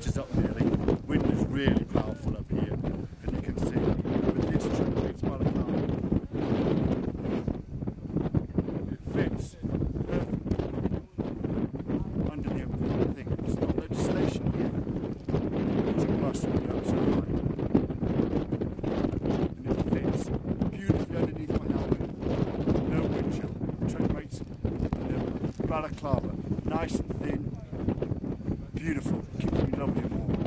meters up nearly. Wind is really powerful up here, and you can see with this triplex balaclava, it fits perfectly under the overheat thing. It's not legislation here. It's a must when you're up so high. And it fits beautifully underneath my helmet. No wind chill. Tread rates and the balaclava, nice and thin, beautiful, keeps me lovely and warm.